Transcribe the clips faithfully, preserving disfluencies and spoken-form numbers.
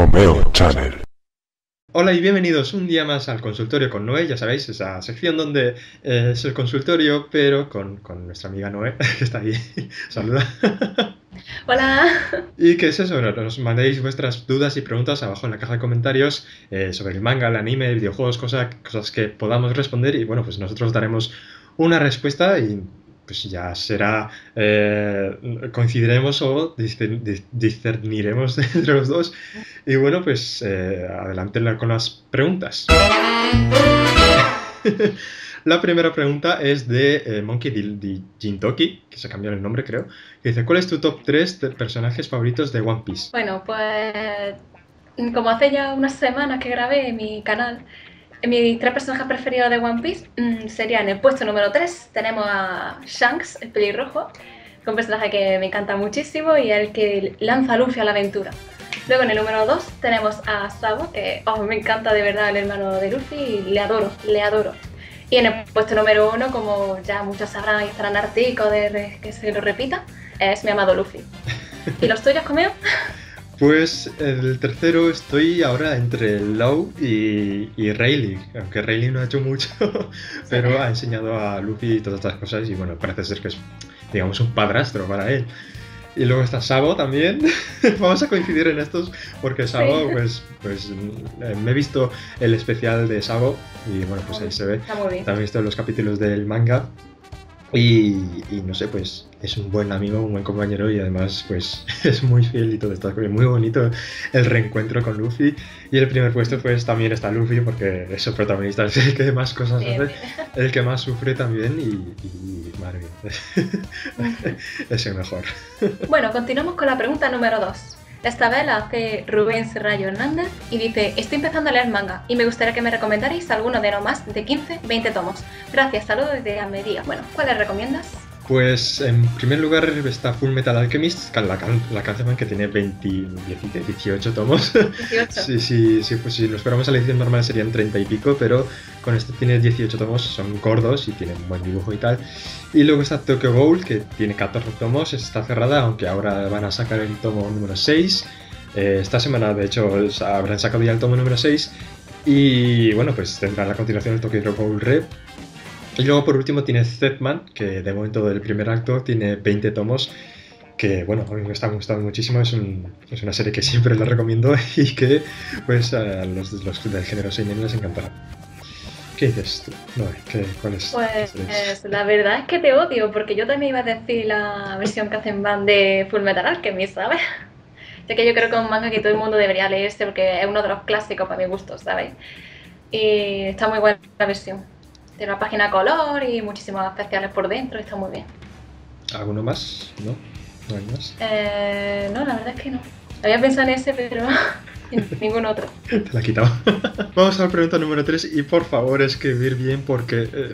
Comeo Channel. Hola y bienvenidos un día más al consultorio con Noé, ya sabéis, esa sección donde eh, es el consultorio, pero con, con nuestra amiga Noé, que está ahí. Saluda. Hola. ¿Y qué es eso? Nos mandéis vuestras dudas y preguntas abajo en la caja de comentarios eh, sobre el manga, el anime, videojuegos, cosa, cosas que podamos responder y bueno, pues nosotros daremos una respuesta y pues ya será, eh, coincidiremos o discerniremos entre los dos. Y bueno, pues eh, adelante con las preguntas. La primera pregunta es de eh, Monkey de Jintoki, que se cambió el nombre creo, que dice: ¿cuál es tu top tres de personajes favoritos de One Piece? Bueno, pues como hace ya unas semanas que grabé en mi canal, mis tres personajes preferidos de One Piece mmm, serían: en el puesto número tres tenemos a Shanks, el pelirrojo, que es un personaje que me encanta muchísimo y el que lanza a Luffy a la aventura. Luego en el número dos tenemos a Sabo, que oh, me encanta de verdad el hermano de Luffy y le adoro, le adoro. Y en el puesto número uno, como ya muchos sabrán y estarán harticos de que se lo repita, es mi amado Luffy. ¿Y los tuyos, Comeo? Pues el tercero estoy ahora entre Law y, y Rayleigh, aunque Rayleigh no ha hecho mucho, pero sí, ha enseñado a Luffy todas estas cosas y bueno, parece ser que es, digamos, un padrastro para él. Y luego está Sabo también. Vamos a coincidir en estos porque Sabo, sí. pues, pues eh, me he visto el especial de Sabo y bueno, pues ahí se ve. También he visto los capítulos del manga y, y no sé, pues es un buen amigo, un buen compañero y además pues es muy fiel y todo esto. Muy bonito el reencuentro con Luffy. Y el primer puesto pues también está Luffy porque es el protagonista, es el que más cosas hace, el que más sufre también y, y madre mía, es el mejor. Bueno, continuamos con la pregunta número dos. Esta vez la hace Rubén Serrallo Hernández y dice: estoy empezando a leer manga y me gustaría que me recomendarais alguno de no más de quince a veinte tomos. Gracias, saludos desde Almería. Bueno, ¿cuál les recomiendas? Pues en primer lugar está Full Metal Alchemist, la, la canción que tiene veinte, dieciocho tomos. dieciocho. Sí, sí, sí, pues si nos fuéramos a la edición normal serían treinta y pico, pero con este tiene dieciocho tomos, son gordos y tienen un buen dibujo y tal. Y luego está Tokyo Ghoul, que tiene catorce tomos, está cerrada, aunque ahora van a sacar el tomo número seis. Eh, esta semana, de hecho, habrán sacado ya el tomo número seis. Y bueno, pues tendrán la continuación del Tokyo Ghoul Rep. Y luego por último tiene Zetman, que de momento del primer acto tiene veinte tomos, que bueno, a mí me está gustando muchísimo, es, un, es una serie que siempre la recomiendo y que pues a los, los del género seinen les encantará. ¿Qué dices tú? No, ¿qué, ¿cuál es? Pues la verdad es que te odio, porque yo también iba a decir la versión que hacen van de Full Metal Alchemist, ¿sabes? Ya que yo creo que es un manga que todo el mundo debería leerse porque es uno de los clásicos para mi gusto, ¿sabes? Y está muy buena la versión. Tiene una página a color y muchísimos especiales por dentro, está muy bien. ¿Alguno más? ¿No? ¿No hay más? Eh, no, la verdad es que no. Había pensado en ese, pero en ningún otro. Te la he quitado. Vamos a la pregunta número tres y por favor escribir bien porque eh,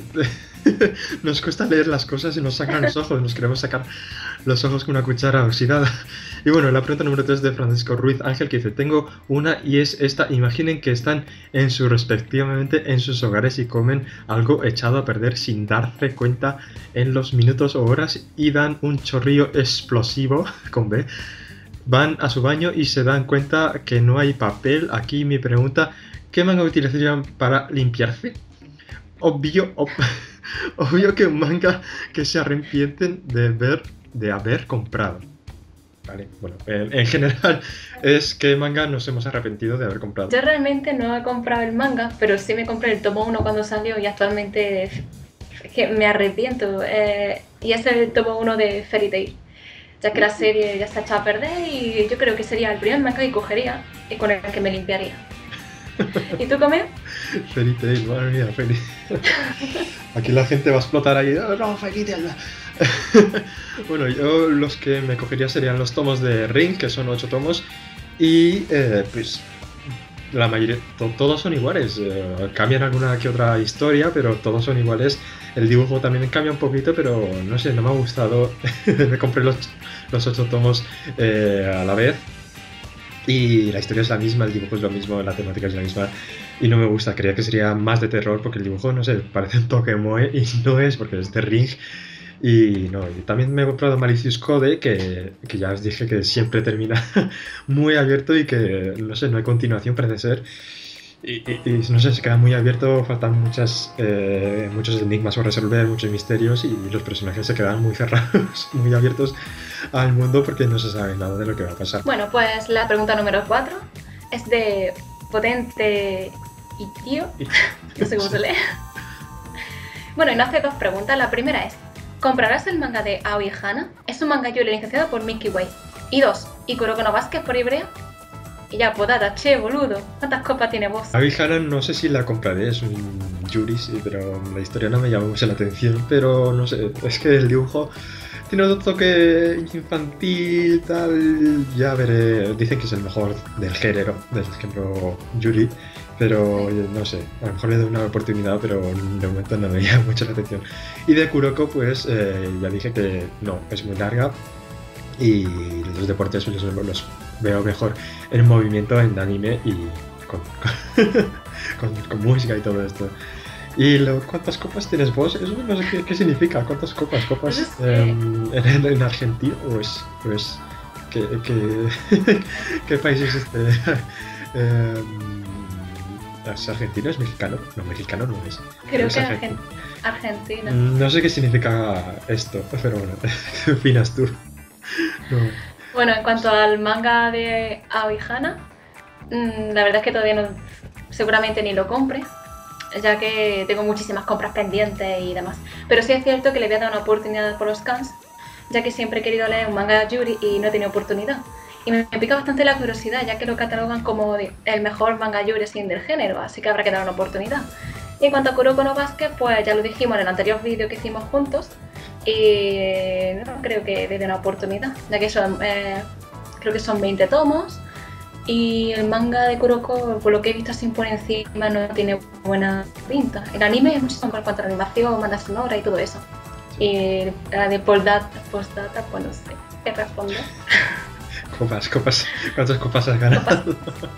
nos cuesta leer las cosas y nos sacan los ojos, nos queremos sacar los ojos con una cuchara oxidada. Y bueno, la pregunta número tres de Francisco Ruiz Ángel, que dice: tengo una y es esta: imaginen que están en su respectivamente en sus hogares y comen algo echado a perder sin darse cuenta en los minutos o horas y dan un chorrillo explosivo, con B. Van a su baño y se dan cuenta que no hay papel. Aquí mi pregunta: ¿qué manga utilizarían para limpiarse? Obvio, ob obvio que un manga que se arrepienten de, ver, de haber comprado. Vale, bueno, en, en general es que manga nos hemos arrepentido de haber comprado. Yo realmente no he comprado el manga, pero sí me compré el tomo uno cuando salió y actualmente es que me arrepiento. Eh, y es el tomo uno de Fairy Tail, ya que la serie ya se ha echado a perder y yo creo que sería el primer manga que cogería y con el que me limpiaría. ¿Y tú, Comeo? Fairy Tail, madre mía, Fairy. Aquí la gente va a explotar ahí. ¡Oh, no, Fairy Tail! Bueno, yo los que me cogería serían los tomos de Ring, que son ocho tomos. Y eh, pues la mayoría, to todos son iguales. Eh, cambian alguna que otra historia, pero todos son iguales. El dibujo también cambia un poquito, pero no sé, no me ha gustado. Me compré los, los ocho tomos eh, a la vez. Y la historia es la misma, el dibujo es lo mismo, la temática es la misma. Y no me gusta, creía que sería más de terror porque el dibujo, no sé, parece un toque moe y no es porque es de Ring. Y no, y también me he comprado Malicious Code, que, que ya os dije que siempre termina muy abierto y que, no sé, no hay continuación, parece ser. Y, y- y, no sé, se queda muy abierto, faltan muchas, eh, muchos enigmas por resolver, muchos misterios y los personajes se quedan muy cerrados, muy abiertos al mundo porque no se sabe nada de lo que va a pasar. Bueno, pues la pregunta número cuatro es de Potente y Tío. No sé cómo se lee. Bueno, y nos hace dos preguntas. La primera es: ¿comprarás el manga de Aoi Hana? Es un manga yuri licenciado por Mickey Way. Y dos, ¿y Kuroko no Basket por Ibrea? Y ya, podata, che, boludo. ¿Cuántas copas tiene vos? Aoi Hana no sé si la compraré, es un Yuri, sí, pero la historia no me llama mucho la atención. Pero no sé, es que el dibujo tiene otro toque infantil, tal. Ya veré, dicen que es el mejor del género, del género Yuri. Pero no sé, a lo mejor le doy una oportunidad, pero de momento no me llama mucho la atención. Y de Kuroko, pues eh, ya dije que no, es muy larga. Y los deportes los, los veo mejor en movimiento, en anime y con, con, con música y todo esto. ¿Y lo, cuántas copas tienes vos? Eso no sé qué, qué significa. ¿Cuántas copas? ¿Copas No sé. eh, en, en Argentina? ¿O es, o es qué, qué, qué país es este? eh, ¿Es argentino? ¿Es mexicano? No, mexicano no es. Creo es que argentino. Argentina. No sé qué significa esto, pero bueno, ¿qué opinas tú? No. Bueno, en cuanto al manga de Aoi Hana, mmm, la verdad es que todavía no, seguramente ni lo compre, ya que tengo muchísimas compras pendientes y demás. Pero sí es cierto que le voy a dar una oportunidad por los scans, ya que siempre he querido leer un manga de Yuri y no he tenido oportunidad. Y me pica bastante la curiosidad, ya que lo catalogan como el mejor manga Yuri sin del género, así que habrá que dar una oportunidad. Y en cuanto a Kuroko no Basket, pues ya lo dijimos en el anterior vídeo que hicimos juntos, y no creo que le dé una oportunidad, ya que son, eh, creo que son veinte tomos, y el manga de Kuroko, por lo que he visto así por encima, no tiene buena pinta. El anime es mucho mejor en cuanto a animación, banda sonora y todo eso. Y la de postdata, postdata, pues no sé qué responder. Copas, copas. ¿Cuántas copas has ganado?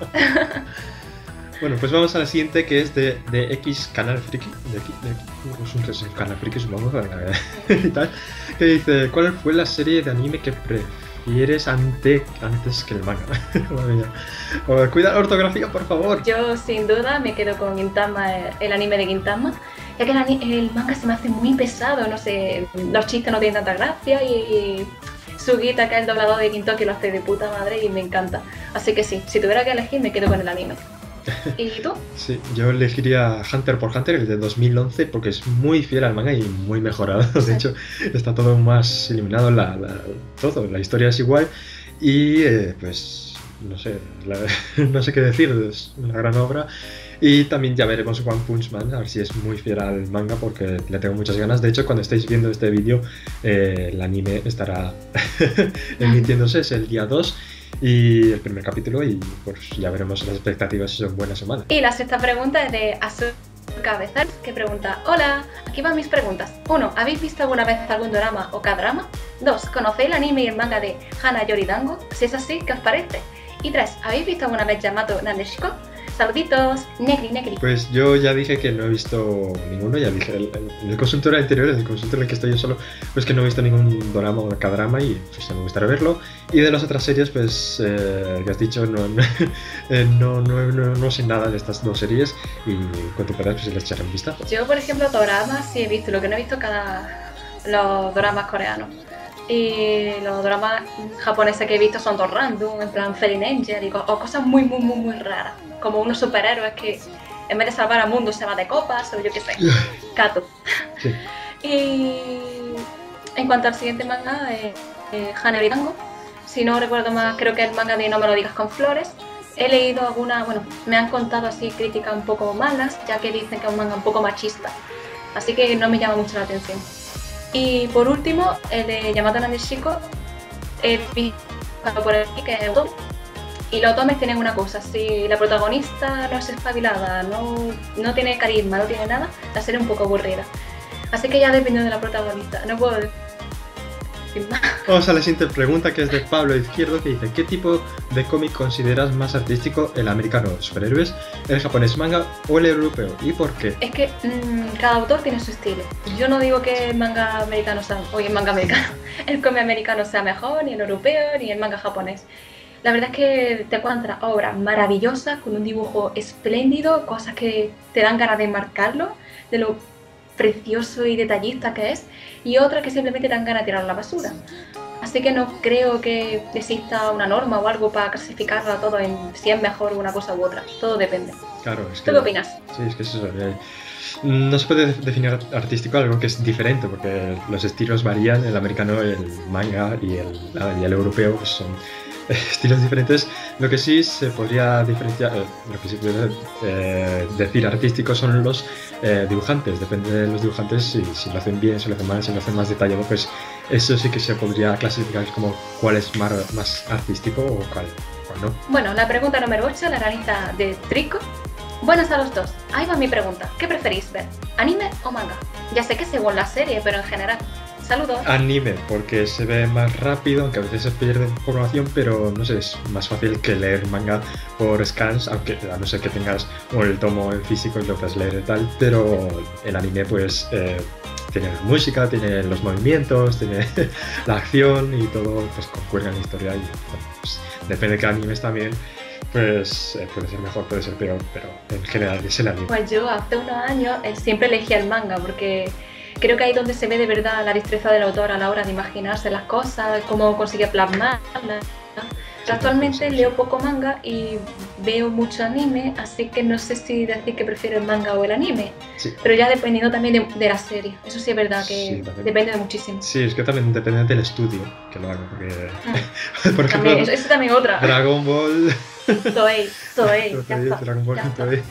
Bueno, pues vamos a la siguiente, que es de, de X Canal Friki. De aquí, de aquí. Es un, es un canal friki, supongo. Y tal. Que dice: ¿cuál fue la serie de anime que prefieres ante, antes que el manga? Madre mía. Oh, cuida la ortografía, por favor. Yo, sin duda, me quedo con Gintama, el anime de Gintama, ya que el, el manga se me hace muy pesado. No sé, los chistes no tienen tanta gracia y. Sugita, que es el doblador de Gintoki, lo hace de puta madre y me encanta. Así que sí, si tuviera que elegir me quedo con el anime. ¿Y tú? Sí, yo elegiría Hunter por Hunter, el de dos mil once, porque es muy fiel al manga y muy mejorado. De Sí. hecho, está todo más eliminado, la, la, todo, la historia es igual y eh, pues no sé, la, no sé qué decir, es una gran obra. Y también ya veremos One Punch Man, a ver si es muy fiel al manga, porque le tengo muchas ganas. De hecho, cuando estéis viendo este vídeo, eh, el anime estará emitiéndose, es el día dos y el primer capítulo, y pues ya veremos las expectativas si son buenas o malas. Y la sexta pregunta es de Azul Cabezal, que pregunta: hola, aquí van mis preguntas. uno. ¿Habéis visto alguna vez algún drama o K-drama? dos. ¿Conocéis el anime y el manga de Hana Yori Dango? Si es así, ¿qué os parece? Y tres. ¿Habéis visto alguna vez Yamato Nadeshiko? Saluditos, negri negri. Pues yo ya dije que no he visto ninguno, ya dije, el, el, el consultorio anterior, el consultorio en el que estoy yo solo, pues que no he visto ningún drama o K-drama y pues me gustaría verlo. Y de las otras series, pues eh, que has dicho, no, no, eh, no, no, no, no sé nada de estas dos series y cuando puedas pues les echaré un vistazo. Yo, por ejemplo, doramas sí he visto, lo que no he visto cada los dramas coreanos. Y los dramas japoneses que he visto son todos random, en plan Fairy Angel y co o cosas muy, muy, muy, muy raras. Como unos superhéroes que en vez de salvar al mundo se va de copas o yo qué sé, Kato. Sí. Y en cuanto al siguiente manga, eh, eh, Hana Yori Dango, si no recuerdo más, creo que el manga de No me lo digas con flores. He leído algunas, bueno, me han contado así críticas un poco malas, ya que dicen que es un manga un poco machista. Así que no me llama mucho la atención. Y por último, el de Yamato Nadeshiko, he visto por aquí que es otome. Y los otomes tienen una cosa: si la protagonista no es espabilada, no, no tiene carisma, no tiene nada, la serie es un poco aburrida. Así que ya depende de la protagonista, no puedo decir. sin más. Vamos a la siguiente pregunta, que es de Pablo Izquierdo, que dice: ¿qué tipo de cómic consideras más artístico, el americano, superhéroes, el japonés, manga o el europeo? ¿Y por qué? Es que mmm, cada autor tiene su estilo. Yo no digo que el manga americano sea, oye, el manga americano, el cómic americano sea mejor, ni el europeo, ni el manga japonés. La verdad es que te encuentras obras maravillosas, con un dibujo espléndido, cosas que te dan ganas de marcarlo, de lo precioso y detallista que es, y otras que simplemente te dan ganas de tirar a la basura. Así que no creo que exista una norma o algo para clasificarlo a todo en si es mejor una cosa u otra. Todo depende. Claro, es que... ¿Tú qué opinas? Sí, es que eso es... eh, No se puede definir artístico algo que es diferente, porque los estilos varían. El americano, el manga y el, y el europeo pues son estilos diferentes. Lo que sí se podría diferenciar, eh, lo que sí puede eh, decir artístico son los eh, dibujantes. Depende de los dibujantes, si, si lo hacen bien, si lo hacen mal, si lo hacen más detallado, pues eso sí que se podría clasificar como cuál es más, más artístico o cuál, cuál no. Bueno, la pregunta número ocho la realiza de Trico. Buenas a los dos. Ahí va mi pregunta. ¿Qué preferís ver? ¿Anime o manga? Ya sé que según la serie, pero en general. Saludos. Anime, porque se ve más rápido, aunque a veces se pierde información, pero no sé, es más fácil que leer manga por scans, aunque a no ser que tengas o el tomo en físico y lo puedas leer y tal, pero el anime pues eh, tiene la música, tiene los movimientos, tiene la acción y todo pues concuerda en la historia y bueno, pues, depende de qué animes también. Pues eh, puede ser mejor, puede ser peor, pero en general es el anime. Pues yo hace unos años eh, siempre elegía el manga porque creo que ahí es donde se ve de verdad la destreza del autor a la hora de imaginarse las cosas, cómo consigue plasmarlas. Sí, actualmente sí, sí. leo poco manga y veo mucho anime, así que no sé si decir que prefiero el manga o el anime. Sí. Pero ya dependiendo también de, de la serie. Eso sí es verdad que sí, depende de muchísimo. Sí, es que también depende del estudio que lo haga. Porque, mm. por ejemplo, también, eso, eso también otra. Dragon Ball. Toei, Toei, ya está, Dragon Ball ya Toei.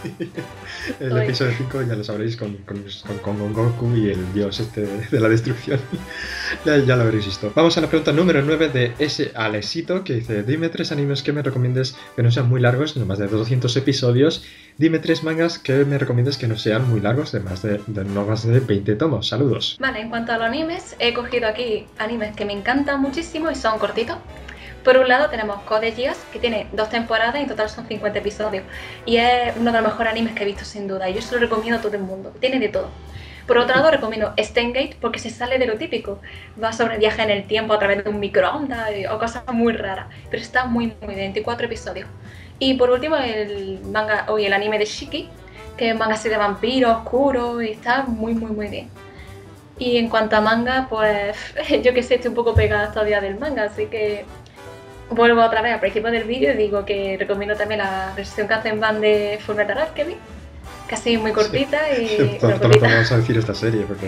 El Toei. Episodio cinco ya lo sabréis con, con, con, con Goku y el dios este de la destrucción. ya, ya lo habréis visto. Vamos a la pregunta número nueve de S. Alexito, que dice: dime tres animes que me recomiendes que no sean muy largos, no más de doscientos episodios. Dime tres mangas que me recomiendes que no sean muy largos, de, más de, de no más de veinte tomos. Saludos. Vale, en cuanto a los animes, he cogido aquí animes que me encantan muchísimo y son cortitos. Por un lado tenemos Code Geass, que tiene dos temporadas y en total son cincuenta episodios. Y es uno de los mejores animes que he visto sin duda. Y yo se lo recomiendo a todo el mundo. Tiene de todo. Por otro lado recomiendo Steingate porque se sale de lo típico. Va sobre viaje en el tiempo a través de un microondas o cosas muy raras. Pero está muy muy bien, veinticuatro episodios. Y por último el manga o el anime de Shiki, que es un manga así de vampiro, oscuro y está muy muy muy bien. Y en cuanto a manga, pues yo que sé, estoy un poco pegada todavía del manga, así que vuelvo otra vez al principio del vídeo y digo que recomiendo también la versión Kanzenban de Fullmetal Alchemist, casi muy cortita sí. y... Sí, bueno, cortita. Vamos a decir esta serie porque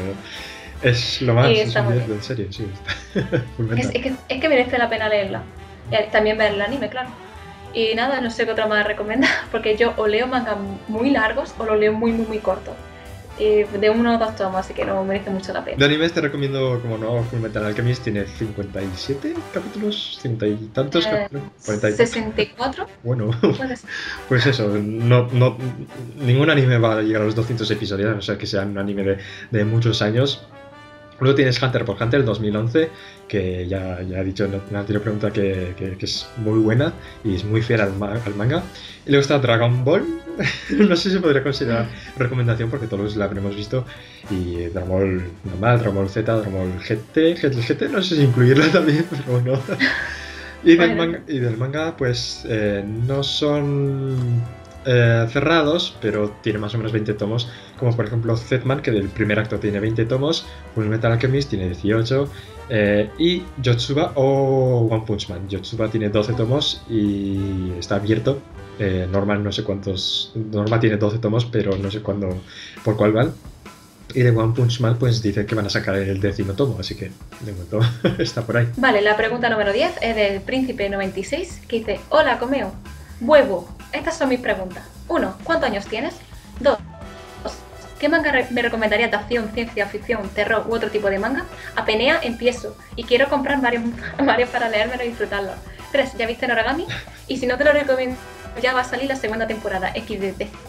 es lo más es un diez de serie, sí. es, es, que, es que merece la pena leerla. Y también ver el anime, claro. Y nada, no sé qué otra más recomendar, porque yo o leo mangas muy largos o lo leo muy muy muy cortos. De uno o dos tomos, así que no merece mucho la pena. De animes te recomiendo, como no, Fullmetal Alchemist tiene cincuenta y siete capítulos, cincuenta y tantos eh, capítulos, cuarenta y sesenta y cuatro. Bueno, pues eso, no, no, ningún anime va a llegar a los doscientos episodios, o sea que sea un anime de, de muchos años. Luego tienes Hunter x Hunter dos mil once, que ya, ya he dicho en la anterior pregunta que, que, que es muy buena y es muy fiel al, ma al manga. Y luego está Dragon Ball, no sé si se podría considerar recomendación porque todos la habremos visto. Y Dragon Ball normal, Dragon Ball Z, Dragon Ball G T, G T no sé si incluirla también, pero bueno. Y del manga, y del manga pues eh, no son... Eh, cerrados, pero tiene más o menos veinte tomos, como por ejemplo Zetman, que del primer acto tiene veinte tomos, Fullmetal Alchemist tiene dieciocho, eh, y Yotsuba o One Punch Man. Yotsuba tiene doce tomos y está abierto. Eh, Normal no sé cuántos, Normal tiene doce tomos, pero no sé cuándo, por cuál van. Y de One Punch Man pues dicen que van a sacar el décimo tomo, así que de momento está por ahí. Vale, la pregunta número diez es del Príncipe noventa y seis, que dice: hola Comeo, huevo. Estas son mis preguntas. uno. ¿Cuántos años tienes? dos. ¿Qué manga re me recomendarías de acción, ciencia ficción, terror u otro tipo de manga? Apenas empiezo y quiero comprar varios, varios para leérmelo y disfrutarlo. tres. ¿Ya viste Noragami? Y si no te lo recomiendo, ya va a salir la segunda temporada, equis de te.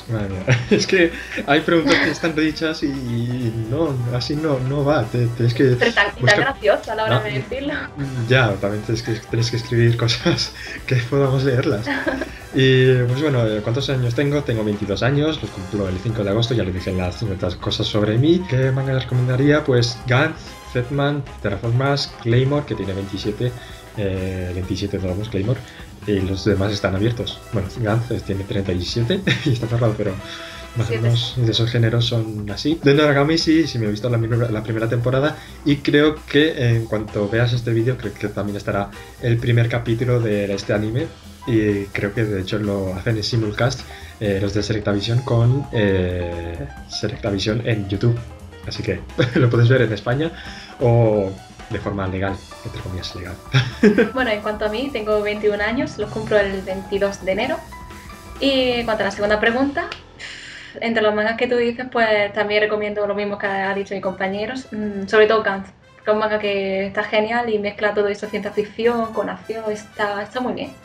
Madre mía. Es que hay preguntas que están dichas y no, así no, no va. Te, tienes que Pero tan, tan buscar... gracioso a la hora Ah, de decirlo. ya, también tienes que, tienes que escribir cosas que podamos leerlas. Y pues bueno, ¿cuántos años tengo? Tengo veintidós años, los cumplo el cinco de agosto, ya le dije las cincuenta cosas sobre mí. ¿Qué manga les recomendaría? Pues Gantz, Zetman, Terraform Mars, Claymore, que tiene veintisiete, eh, veintisiete tomos Claymore, y los demás están abiertos. Bueno, Gantz tiene treinta y siete y está cerrado, pero más o menos de esos géneros son así. De Noragami sí, sí me he visto la, la primera temporada y creo que en cuanto veas este vídeo, creo que también estará el primer capítulo de este anime. Y creo que de hecho lo hacen en simulcast eh, los de Selectavision con eh, Selectavision en YouTube. Así que lo puedes ver en España o de forma legal, entre comillas legal. Bueno, en cuanto a mí, tengo veintiún años, los cumplo el veintidós de enero. Y en cuanto a la segunda pregunta, entre los mangas que tú dices, pues también recomiendo lo mismo que ha dicho mi compañero, sobre todo Gantz, que es un manga que está genial y mezcla todo eso, ciencia ficción con acción, está, está muy bien.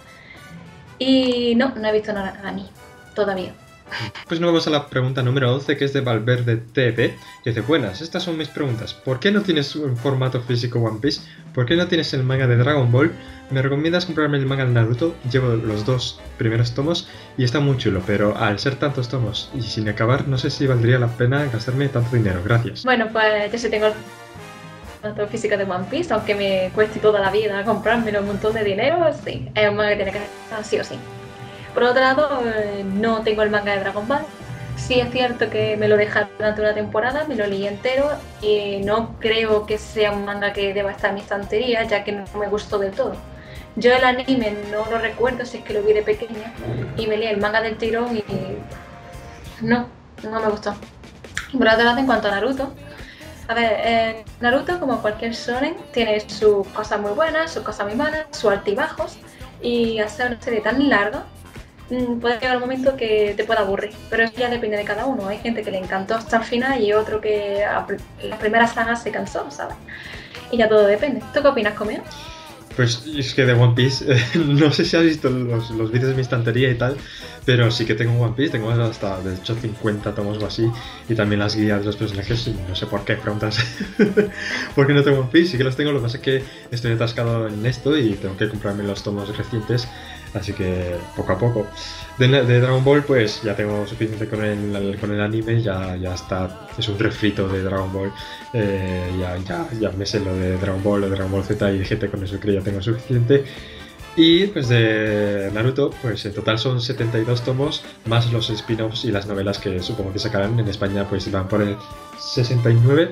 Y no, no he visto nada a mí, todavía. Pues nos vamos a la pregunta número once, que es de Valverde T V, que dice: buenas, estas son mis preguntas. ¿Por qué no tienes un formato físico One Piece? ¿Por qué no tienes el manga de Dragon Ball? ¿Me recomiendas comprarme el manga de Naruto? Llevo los dos primeros tomos y está muy chulo, pero al ser tantos tomos y sin acabar, no sé si valdría la pena gastarme tanto dinero. Gracias. Bueno, pues yo sí tengo el formato físico de One Piece, aunque me cueste toda la vida comprármelo un montón de dinero, sí, es un manga que tiene que estar sí o sí. Por otro lado, eh, no tengo el manga de Dragon Ball. Sí es cierto que me lo dejaron durante una temporada, me lo leí entero y no creo que sea un manga que deba estar en mi estantería, ya que no me gustó del todo. Yo el anime no lo recuerdo, si es que lo vi de pequeña, y me leí el manga del tirón y no, no me gustó. Por otro lado, en cuanto a Naruto, a ver, eh, Naruto, como cualquier shonen, tiene sus cosas muy buenas, sus cosas muy malas, sus altibajos, y al ser una serie tan larga, puede llegar un momento que te pueda aburrir, pero eso ya depende de cada uno. Hay gente que le encantó hasta el final y otro que a las primeras sagas se cansó, ¿sabes? Y ya todo depende. ¿Tú qué opinas, Comeo? Pues es que de One Piece, eh, no sé si has visto los, los vídeos de mi estantería y tal, pero sí que tengo One Piece, tengo hasta de hecho cincuenta tomos o así, y también las guías de los personajes, y no sé por qué, preguntas por qué no tengo One Piece. Sí que los tengo, lo que pasa es que estoy atascado en esto y tengo que comprarme los tomos recientes, así que poco a poco. De, de Dragon Ball, pues ya tengo suficiente con el, con el anime, ya, ya está, es un refrito de Dragon Ball, eh, ya, ya, ya me sé lo de Dragon Ball, lo de Dragon Ball Z y G T, con eso creo que ya tengo suficiente. Y pues de Naruto, pues en total son setenta y dos tomos, más los spin-offs y las novelas que supongo que sacarán. En España pues van por el sesenta y nueve.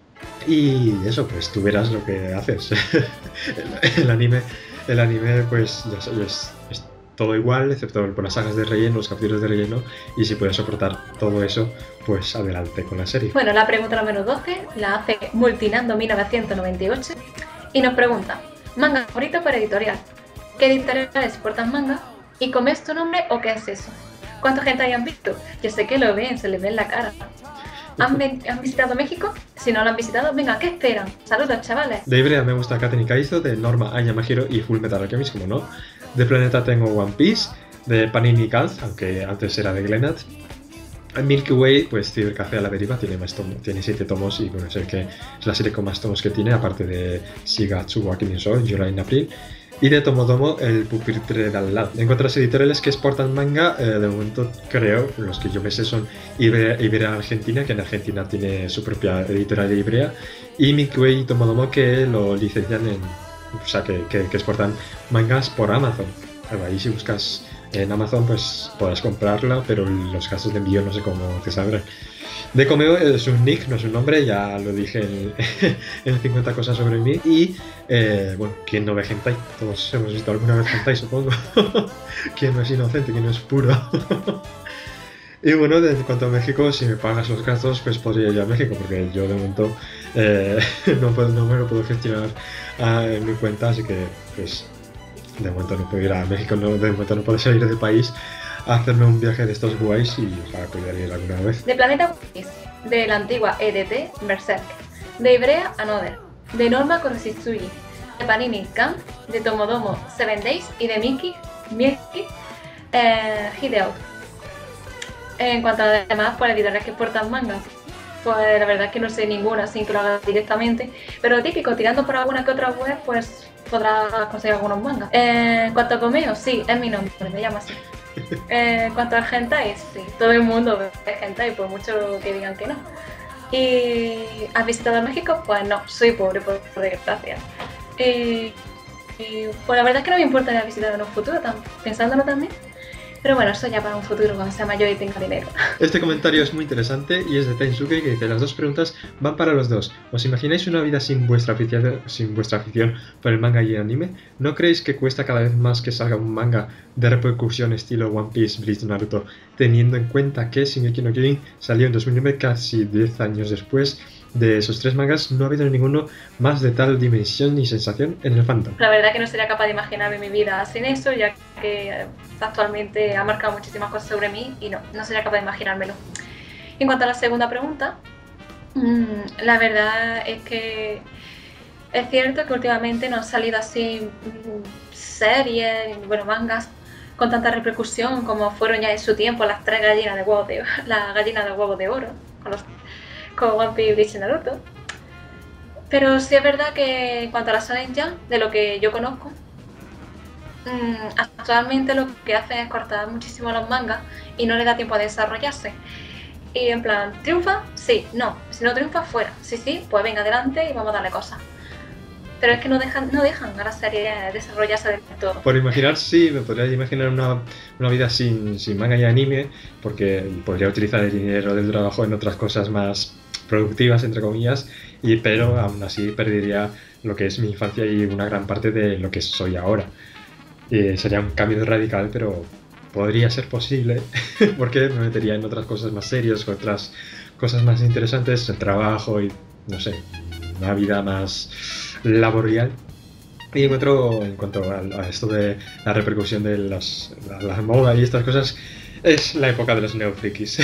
Y eso, pues tú verás lo que haces. el, el anime, el anime pues ya sabes, es todo igual, excepto por las sagas de relleno, los capítulos de relleno, y si puedes soportar todo eso, pues adelante con la serie. Bueno, la pregunta número doce la hace Multinando mil novecientos noventa y ocho y nos pregunta: manga favorito por editorial. ¿Qué editoriales portan manga? ¿Y cómo es tu nombre o qué es eso? ¿Cuánta gente hayan visto? Yo sé que lo ven, se les ve en la cara. ¿Han, ¿Han visitado México? Si no lo han visitado, venga, ¿qué esperan? Saludos, chavales. De Ibrea me gusta Katen y Kaizo, de Norma, Anya Mahiro y Full Metal Alchemist, como no. De Planeta tengo One Piece, de Panini Gantz, aunque antes era de Glenat. Milky Way, pues Cibercafé a la deriva, tiene más tomos, tiene siete tomos y bueno, es el que es la serie con más tomos que tiene, aparte de Shigatsu wa Kininso, July en April. Y de Tomodomo, el pupitre de al lado. En cuanto a las editoriales que exportan manga, eh, de momento creo, los que yo me sé son Ibrea, Ibrea Argentina, que en Argentina tiene su propia editorial de Ibrea, y Milky Way y Tomodomo, que lo licencian en, o sea, que, que, que exportan mangas por Amazon. Ahí si buscas en Amazon pues podrás comprarla, pero los gastos de envío no sé cómo te saldrán. De Comeo es un nick, no es un nombre, ya lo dije en, en cincuenta cosas sobre mí. Y eh, bueno, ¿quién no ve hentai? Todos hemos visto alguna vez hentai, supongo. ¿Quién no es inocente? ¿Quién no es puro? Y bueno, en cuanto a México, si me pagas los gastos, pues podría ir a México, porque yo de momento eh, no, puedo, no me lo puedo gestionar ah, en mi cuenta, así que pues de momento no puedo ir a México, no, de momento no puedo salir del país a hacerme un viaje de estos guays y ojalá pudiera ir alguna vez. De Planeta One Piece, de la antigua E D T, Berserk, de Ibrea, Another, de Norma Kuroshitsuji, de Panini Gantz, de Tomodomo Seven Days y de Miki, Miki eh, Hideo. En cuanto a las demás, pues editoriales que exportan mangas, pues la verdad es que no sé ninguna sin que lo haga directamente, pero típico, tirando por alguna que otra web, pues podrás conseguir algunos mangas. Eh, en cuanto a Comeo, sí, es mi nombre, me llamo así. Eh, en cuanto al hentai, sí, todo el mundo ve hentai, por mucho que digan que no. ¿Y has visitado México? Pues no, soy pobre, por, por desgracia. Y, y pues la verdad es que no me importa visitar en un futuro, tan, pensándolo también. Pero bueno, eso ya para un futuro cuando sea mayor y tenga dinero. Este comentario es muy interesante y es de Tainsuke, que dice: las dos preguntas van para los dos. ¿Os imagináis una vida sin vuestra afición, sin vuestra afición por el manga y el anime? ¿No creéis que cuesta cada vez más que salga un manga de repercusión estilo One Piece, Bleach, Naruto, teniendo en cuenta que Shingeki no Kyojin salió en dos mil nueve, casi diez años después? De esos tres mangas no ha habido ninguno más de tal dimensión y sensación en el fandom. La verdad que no sería capaz de imaginarme mi vida sin eso, ya que actualmente ha marcado muchísimas cosas sobre mí y no, no sería capaz de imaginármelo. En cuanto a la segunda pregunta, mmm, la verdad es que es cierto que últimamente no han salido así mmm, series, bueno, mangas con tanta repercusión como fueron ya en su tiempo las tres gallinas de huevos de, la gallina de huevos de oro, con los con One Piece, Bleach y Naruto. Pero sí es verdad que en cuanto a la Shonen Jump, de lo que yo conozco, mmm, actualmente lo que hacen es cortar muchísimo los mangas y no le da tiempo a desarrollarse. Y en plan, ¿triunfa? Sí, no. Si no triunfa, fuera. Sí, sí, pues venga, adelante y vamos a darle cosas. Pero es que no dejan, no dejan a la serie desarrollarse del todo. Por imaginar, sí, me podría imaginar una, una vida sin, sin manga y anime, porque podría utilizar el dinero del trabajo en otras cosas más productivas, entre comillas, y, pero aún así perdería lo que es mi infancia y una gran parte de lo que soy ahora. Y sería un cambio radical, pero podría ser posible, porque me metería en otras cosas más serias, otras cosas más interesantes, el trabajo y, no sé, una vida más laboral. Y encuentro, en cuanto a, a esto de la repercusión de las, la, la moda y estas cosas, es la época de los neofrikis.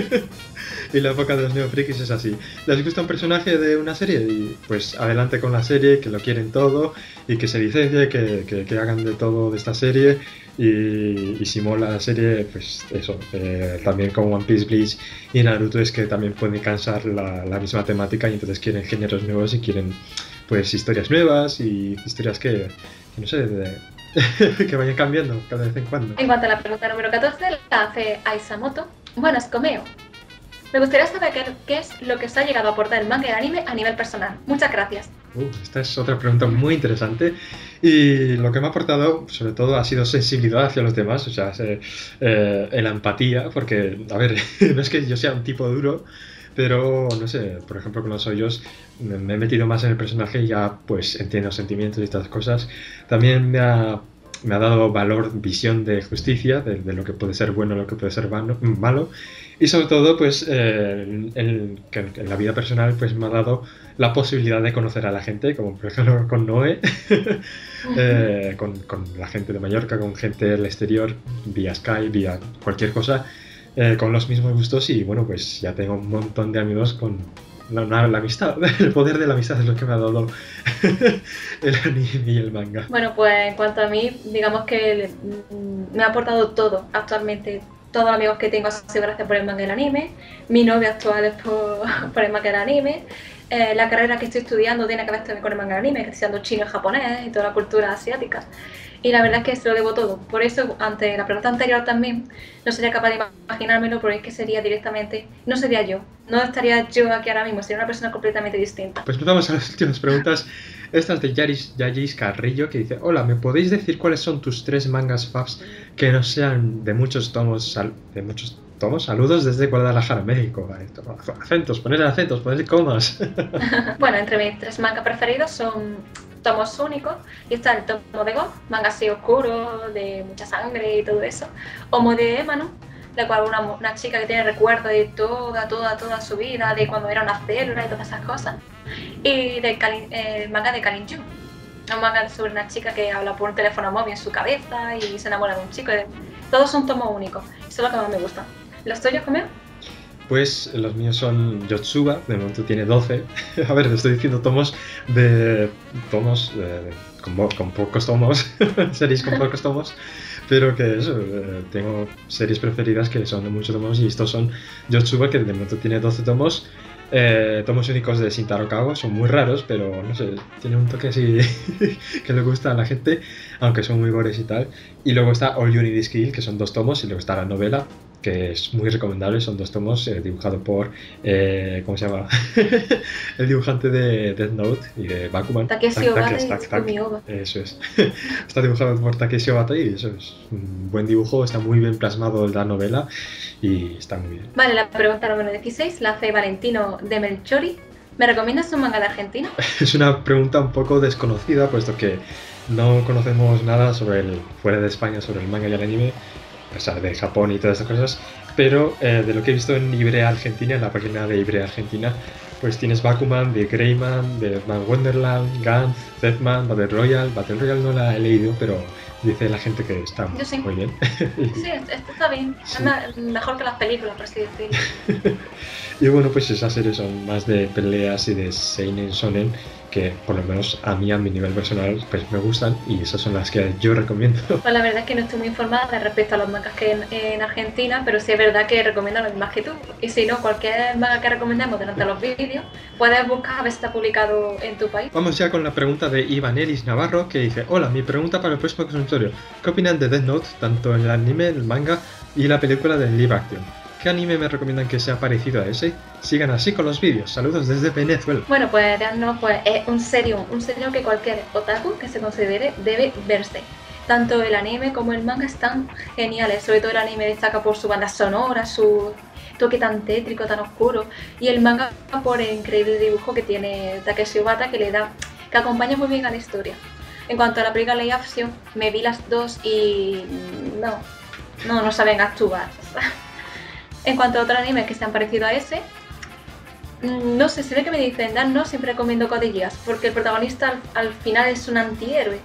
Y la época de los neofrikis es así: les gusta un personaje de una serie y pues adelante con la serie, que lo quieren todo y que se licencie, que, que, que hagan de todo de esta serie. Y, y si mola la serie, pues eso, eh, también con One Piece, Bleach y Naruto, es que también pueden cansar la, la misma temática y entonces quieren géneros nuevos y quieren pues historias nuevas y historias que, que no sé, de, que vayan cambiando cada vez en cuando. En cuanto a la pregunta número catorce, la hace Aisamoto. Buenas, Comeo. Me gustaría saber qué, qué es lo que os ha llegado a aportar el manga y el anime a nivel personal. Muchas gracias. Uh, esta es otra pregunta muy interesante y lo que me ha aportado sobre todo ha sido sensibilidad hacia los demás, o sea, se, eh, la empatía, porque, a ver, no es que yo sea un tipo duro, pero, no sé, por ejemplo con los hoyos me he metido más en el personaje y ya pues entiendo sentimientos y estas cosas. También me ha, me ha dado valor, visión de justicia, de, de lo que puede ser bueno, lo que puede ser vano, malo. Y sobre todo, pues, eh, en, en, en la vida personal, pues me ha dado la posibilidad de conocer a la gente, como por ejemplo con Noé, eh, con, con la gente de Mallorca, con gente del exterior, vía Skype, vía cualquier cosa, eh, con los mismos gustos. Y bueno, pues ya tengo un montón de amigos con la, la, la amistad. El poder de la amistad es lo que me ha dado el anime y el manga. Bueno, pues en cuanto a mí, digamos que me ha aportado todo actualmente. Todos los amigos que tengo han sido gracias por el manga y el anime. Mi novio actual es por, por el manga y el anime. Eh, la carrera que estoy estudiando tiene que ver también con el manga y el anime, que estoy estudiando chino y japonés y toda la cultura asiática. Y la verdad es que se lo debo todo. Por eso, ante la pregunta anterior también, no sería capaz de imaginármelo, porque es que sería directamente... No sería yo. No estaría yo aquí ahora mismo. Sería una persona completamente distinta. Pues nos vamos a las últimas preguntas. Esta es de Yaris, Yayis Carrillo, que dice: hola, ¿me podéis decir cuáles son tus tres mangas faves que no sean de muchos tomos? Sal de muchos tomos. Saludos desde Guadalajara, México. Acentos, poner acentos, poner comas. Bueno, entre mis tres mangas preferidos son tomos únicos, y está el tomo de God, manga así oscuro, de mucha sangre y todo eso. Omo de Emanu, la cual una, una chica que tiene recuerdos de toda, toda, toda su vida, de cuando era una célula y todas esas cosas. Y del eh, manga de Kalinju, un manga sobre una chica que habla por un teléfono móvil en su cabeza y se enamora de un chico. Todos son tomos únicos, eso es lo que más me gusta. ¿Los tuyos, Comeo? Pues los míos son Yotsuba, de momento tiene doce. A ver, te estoy diciendo tomos de... tomos eh, con, con pocos tomos, series con pocos tomos, pero que eso, eh, tengo series preferidas que son de muchos tomos y estos son Yotsuba, que de momento tiene doce tomos. Eh, tomos únicos de Shintaro Kago, son muy raros, pero no sé, tiene un toque así que le gusta a la gente, aunque son muy gores y tal. Y luego está All You Need Is Kill, que son dos tomos, y luego está la novela, que es muy recomendable, son dos tomos, eh, dibujado por, eh, ¿cómo se llama? El dibujante de Death Note y de Bakuman. Takeshi Obata y Tak, tak, tak. Tsukumi Oba. Eso es. Está dibujado por Takeshi Obata y eso es un buen dibujo, está muy bien plasmado en la novela y está muy bien. Vale, la pregunta número dieciséis la hace Valentino de Melchori. ¿Me recomiendas un manga de Argentina? Es una pregunta un poco desconocida, puesto que no conocemos nada sobre el, fuera de España sobre el manga y el anime, o sea, de Japón y todas estas cosas, pero eh, de lo que he visto en Ibrea Argentina, en la página de Ibrea Argentina, pues tienes Bakuman, de Greyman, de Man Wonderland, Gantz, Deathman, Battle Royale. Battle Royale no la he leído, pero dice la gente que está Yo sí. muy bien. Sí, esto está bien. Sí. Es mejor que las películas, por así decirlo. Y bueno, pues esas series son más de peleas y de seinen shonen, que por lo menos a mí, a mi nivel personal, pues me gustan y esas son las que yo recomiendo. Pues la verdad es que no estoy muy informada de respecto a los mangas que hay en, en Argentina, pero sí es verdad que recomiendo los más que tú. Y si no, cualquier manga que recomendemos durante los vídeos, puedes buscar a ver si está publicado en tu país. Vamos ya con la pregunta de Iván Elis Navarro, que dice: hola, mi pregunta para el próximo consultorio. ¿Qué opinan de Death Note, tanto en el anime, el manga y la película de live action? ¿Qué anime me recomiendan que sea parecido a ese? Sigan así con los vídeos. Saludos desde Venezuela. Bueno, pues Death Note pues, es un serio, un serio que cualquier otaku que se considere debe verse. Tanto el anime como el manga están geniales, sobre todo el anime destaca por su banda sonora, su toque tan tétrico, tan oscuro, y el manga por el increíble dibujo que tiene Takeshi Obata, que le da, que acompaña muy bien a la historia. En cuanto a la película live action, me vi las dos y no, no, no saben actuar. En cuanto a otros animes que se han parecido a ese, no sé, si ve que me dicen, Dan, no, siempre recomiendo Code Geass, porque el protagonista al, al final es un antihéroe.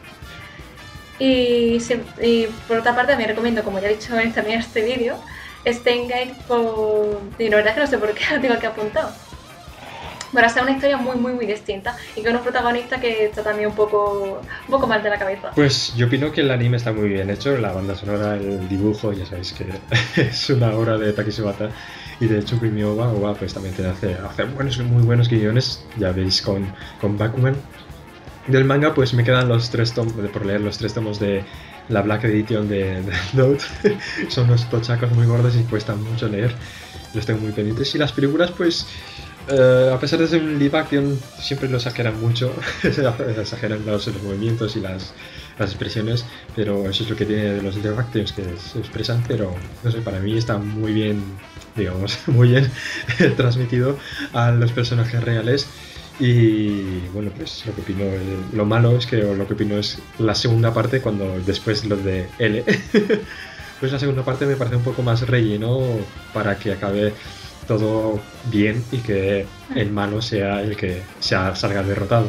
Y, y por otra parte me recomiendo, como ya he dicho en también este vídeo, Steins Gate por... Y la verdad es que no sé por qué lo tengo aquí apuntado. Para hacer una historia muy muy muy distinta y con un protagonista que está también un poco, un poco mal de la cabeza. Pues yo opino que el anime está muy bien hecho, la banda sonora, el dibujo, ya sabéis que es una obra de Takeshi Obata y de Tsukimi Oba. Oba pues también te hace, hace buenos, muy buenos guiones, ya veis con, con Bakuman. Del manga pues me quedan los tres tomos, por leer los tres tomos de la Black Edition de, de Note. Son unos tochacos muy gordos y cuesta mucho leer, los tengo muy pendientes. Y las películas pues... Uh, a pesar de ser un live action, siempre lo exageran mucho, exageran los, los movimientos y las, las expresiones, pero eso es lo que tiene de los live actions, que se expresan, pero no sé, para mí está muy bien, digamos, muy bien transmitido a los personajes reales. Y bueno, pues lo que opino, lo malo es que lo que opino es la segunda parte, cuando después lo de L, pues la segunda parte me parece un poco más relleno para que acabe todo bien y que el malo sea el que sea, salga derrotado.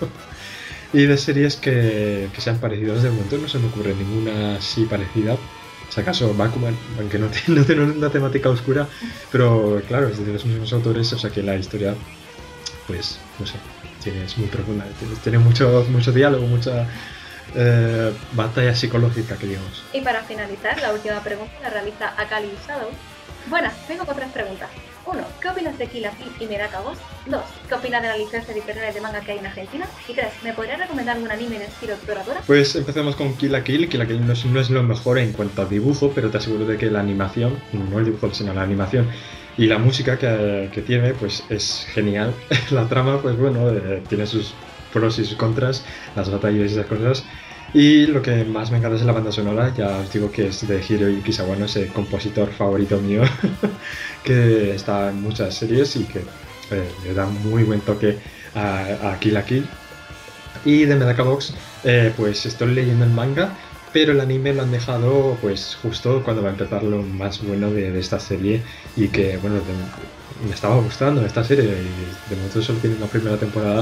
Y de series que, que sean parecidas de momento no se me ocurre ninguna así parecida. Si acaso Bakuman, aunque no tiene, no tiene una temática oscura, pero claro, es de los mismos autores, o sea que la historia, pues, no sé, tiene, es muy profunda, tiene, tiene mucho, mucho diálogo, mucha eh, batalla psicológica, que digamos. Y para finalizar, la última pregunta la realiza Akali Shadow. Buenas, vengo con tres preguntas. uno. ¿Qué opinas de Kill la Kill y Medaka Boss? dos. ¿Qué opinas de la licencia editorial de manga que hay en Argentina? Y tres. ¿Me podrías recomendar algún anime de estilo Toradora? Pues empecemos con Kill la Kill. Kill la Kill no es, no es lo mejor en cuanto a dibujo, pero te aseguro de que la animación, no el dibujo sino la animación y la música que, que tiene, pues es genial. La trama, pues bueno, eh, tiene sus pros y sus contras, las batallas y esas cosas. Y lo que más me encanta es la banda sonora, ya os digo que es de Hiroyuki Sawano, ese compositor favorito mío, que está en muchas series y que eh, le da muy buen toque a, a Kill la Kill. Y de Medaka Box, eh, pues estoy leyendo el manga, pero el anime lo han dejado pues justo cuando va a empezar lo más bueno de, de esta serie, y que bueno, de, me estaba gustando esta serie, y de momento solo tiene una primera temporada.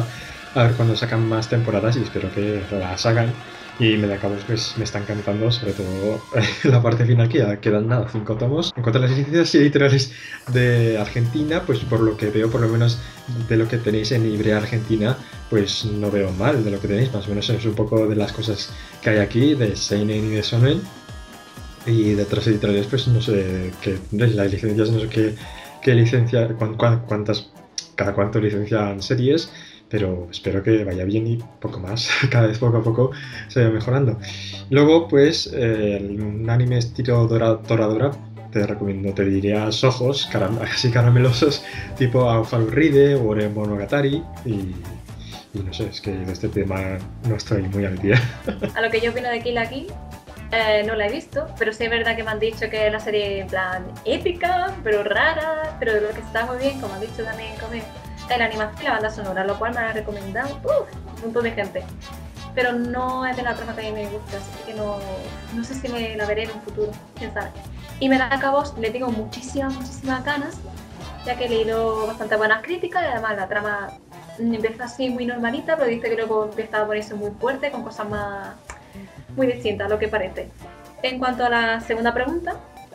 a ver cuando sacan más temporadas y espero que las hagan. Y Medacabos pues me está encantando, sobre todo la parte final, que ya quedan nada, cinco tomos. En cuanto a las licencias editoriales de Argentina, pues por lo que veo, por lo menos de lo que tenéis en Ibrea Argentina, pues no veo mal de lo que tenéis, más o menos es un poco de las cosas que hay aquí, de Seinen y de Shonen. Y de otras editoriales, pues no sé qué, las licencias, no sé qué, qué licencia, cuán, cuán, cuántas, cada cuánto licencian series, pero espero que vaya bien y poco más, cada vez poco a poco se vaya mejorando. Luego, pues, eh, un anime estilo Dora, Toradora, te recomiendo, te diría Ojos, caram así caramelosos, tipo Aufalurride o Ore Monogatari, y, y no sé, es que de este tema no estoy muy al día. A lo que yo opino de Kill la Kill, eh, no la he visto, pero sí es verdad que me han dicho que es una serie en plan épica, pero rara, pero de lo que está muy bien, como han dicho también conmigo, es la animación y la banda sonora, lo cual me ha recomendado uf, un montón de gente. Pero no es de la trama que a mí me gusta, así que no, no sé si me la veré en un futuro, quién sabe. Y Medacabos le tengo muchísimas, muchísimas ganas, ya que he leído bastante buenas críticas y además la trama empieza así muy normalita, pero dice que luego empieza a ponerse muy fuerte con cosas más muy distintas a lo que parece. En cuanto a la segunda pregunta,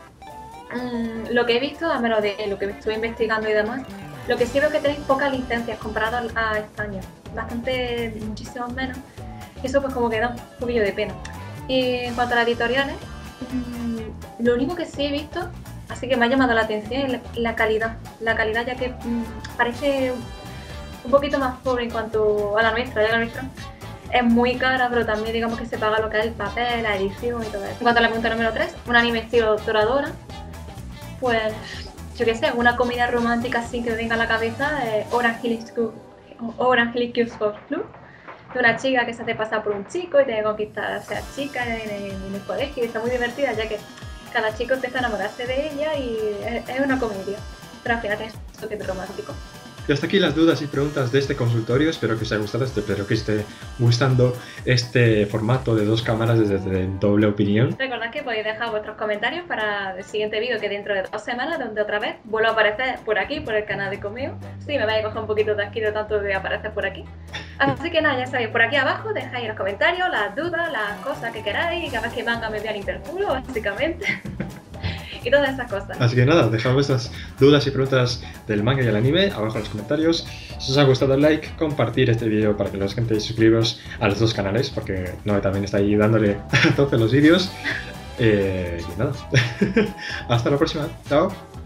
mmm, lo que he visto, a menos de lo que estuve investigando y demás, lo que sí veo es que tenéis pocas licencias comparado a España, bastante, muchísimo menos, y eso pues como que da un poquillo de pena. Y en cuanto a las editoriales, mmm, lo único que sí he visto, así que me ha llamado la atención, es la calidad, la calidad ya que mmm, parece un poquito más pobre en cuanto a la nuestra, ya la nuestra es muy cara, pero también digamos que se paga lo que es el papel, la edición y todo eso. En cuanto a la pregunta número tres, un anime estilo Toradora, pues yo qué sé, una comida romántica así que me venga a la cabeza, eh, Orange Hill School Club, de una chica que se hace pasar por un chico y tiene que conquistar a esa chica en, en, en el colegio, y está muy divertida ya que cada chico empieza a enamorarse de ella y es, es una comedia, pero al final tiene un toque romántico. Y hasta aquí las dudas y preguntas de este consultorio. Espero que os haya gustado, espero que esté gustando este formato de dos cámaras desde doble opinión. Recordad que podéis dejar vuestros comentarios para el siguiente vídeo, que dentro de dos semanas, donde otra vez vuelvo a aparecer por aquí, por el canal de Comeo. Sí, me vais a coger un poquito de asquito tanto de aparecer por aquí. Así que nada, ya sabéis, por aquí abajo dejáis en los comentarios las dudas, las cosas que queráis, cada vez que manga me vean hiperculo, básicamente. Y todas esas cosas. Así que nada, dejad vuestras dudas y preguntas del manga y el anime abajo en los comentarios. Si os ha gustado, el like, compartir este vídeo para que la gente suscribiros a los dos canales, porque Noé también está ahí dándole a tope los vídeos. Eh, y nada, hasta la próxima, chao.